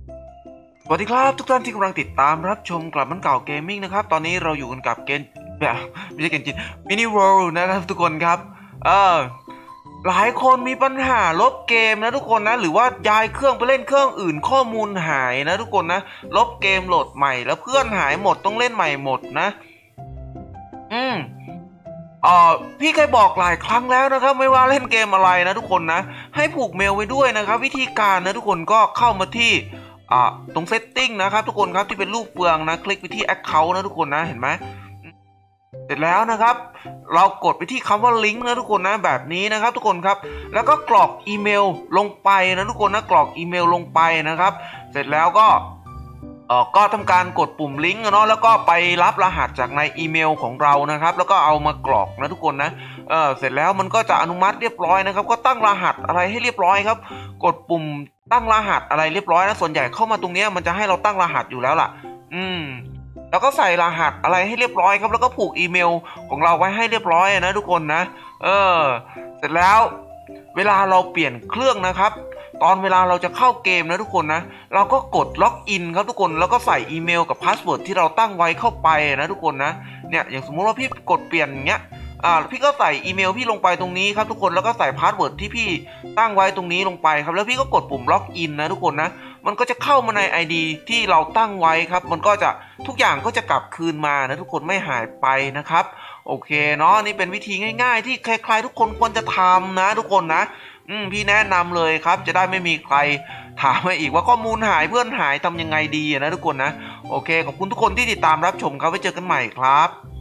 สวัสดีครับทุกท่านที่กำลังติดตามรับชมกลับมันเก่าเกมมิ่งนะครับตอนนี้เราอยู่กันกับเกมแบบไม่ใช่เกมจริงมินิเวิลด์นะครับทุกคนครับเออหลายคนมีปัญหาลบเกมนะทุกคนนะหรือว่าย้ายเครื่องไปเล่นเครื่องอื่นข้อมูลหายนะทุกคนนะลบเกมโหลดใหม่แล้วเพื่อนหายหมดต้องเล่นใหม่หมดนะอืมพี่เคยบอกหลายครั้งแล้วนะครับไม่ว่าเล่นเกมอะไรนะทุกคนนะให้ผูกเมลไว้ด้วยนะครับวิธีการนะทุกคนก็เข้ามาที่ตรงเซตติ้งนะครับทุกคนครับที่เป็นรูปเฟืองนะคลิกไปที่ Account นะทุกคนนะเห็นไหมเสร็จแล้วนะครับเรากดไปที่คำว่าลิงก์นะทุกคนนะแบบนี้นะครับทุกคนครับแล้วก็กรอกอีเมลลงไปนะทุกคนนะกรอกอีเมลลงไปนะครับเสร็จแล้วก็ทำการกดปุ่มลิงก์เนาะแล้วก็ไปรับรหัสจากในอีเมลของเรานะครับแล้วก็เอามากรอกนะทุกคนนะเสร็จแล้วมันก็จะอนุมัติเรียบร้อยนะครับก็ตั้งรหัสอะไรให้เรียบร้อยครับกดปุ่มตั้งรหัสอะไรเรียบร้อยนะส่วนใหญ่เข้ามาตรงนี้มันจะให้เราตั้งรหัสอยู่แล้วล่ะแล้วก็ใส่รหัสอะไรให้เรียบร้อยครับแล้วก็ผูกอีเมลของเราไว้ให้เรียบร้อยนะทุกคนนะเสร็จแล้วเวลาเราเปลี่ยนเครื่องนะครับตอนเวลาเราจะเข้าเกมนะทุกคนนะเราก็กดล็อกอินครับทุกคนแล้วก็ใส่อีเมลกับพาสเวิร์ดที่เราตั้งไว้เข้าไปนะทุกคนนะเนี่ยอย่างสมมุติว่าพี่กดเปลี่ยนอย่างเงี้ยพี่ก็ใส่อีเมลพี่ลงไปตรงนี้ครับทุกคนแล้วก็ใส่พาสเวิร์ดที่พี่ตั้งไว้ตรงนี้ลงไปครับแล้วพี่ก็กดปุ่มล็อกอินนะทุกคนนะมันก็จะเข้ามาใน ID ที่เราตั้งไว้ครับมันก็จะทุกอย่างก็จะกลับคืนมานะทุกคนไม่หายไปนะครับโอเคเนาะนี่เป็นวิธีง่ายๆที่ใครๆทุกคนควรจะทำนะทุกคนนะพี่แนะนำเลยครับจะได้ไม่มีใครถามมาอีกว่าข้อมูลหายเพื่อนหายทำยังไงดีนะทุกคนนะโอเคขอบคุณทุกคนที่ติดตามรับชมครับไว้เจอกันใหม่ครับ